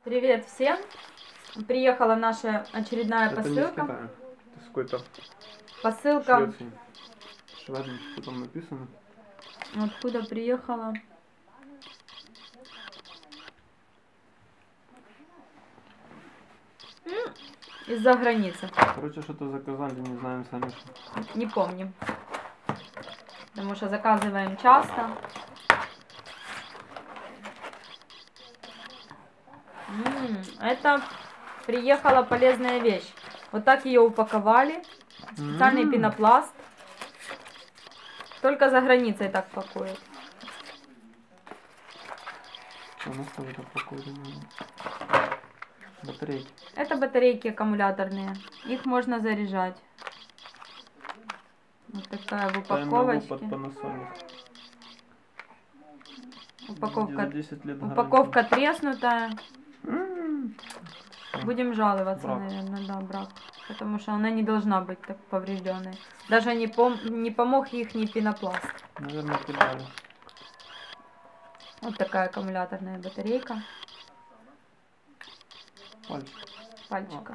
Привет всем! Приехала наша очередная Это посылка. не из Китая. Это с какой-то Посылка Швеции. Шведен, что там написано? откуда приехала? Из-за границы. Короче, что-то заказали, не знаем сами что. Не помним. Потому что заказываем часто. Это приехала полезная вещь. Вот так ее упаковали. Специальный пенопласт. Только за границей так пакуют. Что у нас тоже это пакуют? Батарейки. Это батарейки аккумуляторные. Их можно заряжать. Вот такая в упаковочке. под Panasonic. Упаковка, За 10 лет упаковка треснутая. гарантии. Будем жаловаться, Брак. наверное, да, брак. Потому что она не должна быть так поврежденной. Даже не помог их ни пенопласт. Наверное, кидали. Вот такая аккумуляторная батарейка. Пальчик. Пальчика.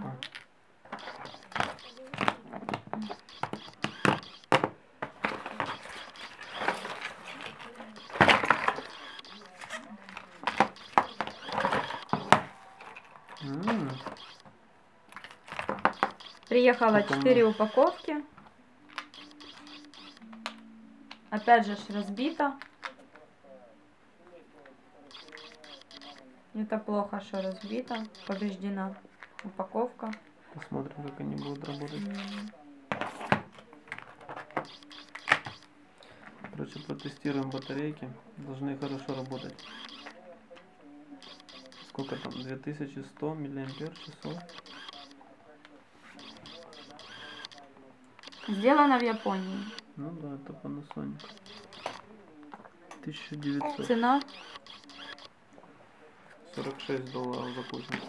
Приехало 4 упаковки. Опять же разбито. Это плохо, что разбито. Повреждена упаковка. Посмотрим, как они будут работать. Короче, протестируем батарейки. Должны хорошо работать. Сколько там? 2100 миллиампер часов. Сделано в Японии. Ну да, это Panasonic. 1900. Цена $46 за кучу.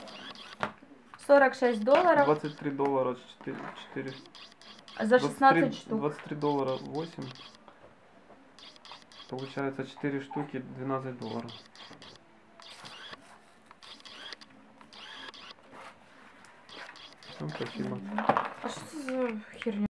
$46 $23 4. за 16 штук. $23 8. Получается 4 штуки $12. Всем спасибо. А что за херня?